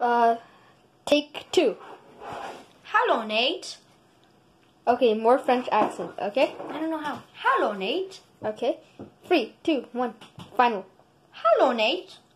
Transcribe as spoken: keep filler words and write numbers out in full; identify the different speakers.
Speaker 1: Uh, take two.
Speaker 2: Hello, Nate.
Speaker 1: Okay, more French accent, okay?
Speaker 2: I don't know how. Hello, Nate.
Speaker 1: Okay. Three, two, one, final.
Speaker 2: Hello, Nate.